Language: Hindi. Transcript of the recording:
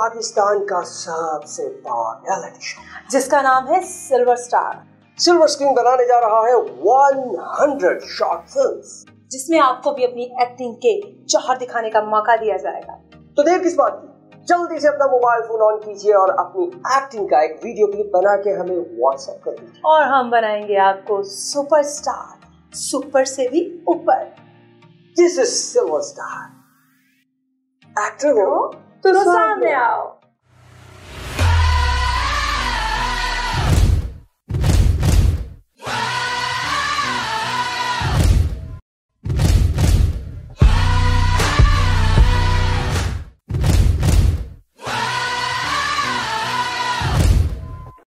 पाकिस्तान का सबसे बड़ा रियलिटी शो जिसका नाम है सिल्वर स्टार। सिल्वर स्क्रीन बनाने जा रहा है 100 शॉर्ट फिल्म्स, जिसमें आपको भी अपनी एक्टिंग के जौहर दिखाने का मौका दिया जाएगा। तो देर किस बात की, जल्दी से अपना मोबाइल फोन ऑन कीजिए और अपनी एक्टिंग का एक वीडियो क्लिप बना के हमें व्हाट्सएप कर दीजिए और हम बनाएंगे आपको सुपरस्टार, सुपर से भी ऊपर। This is silver star. Actor हो तो सामने आओ।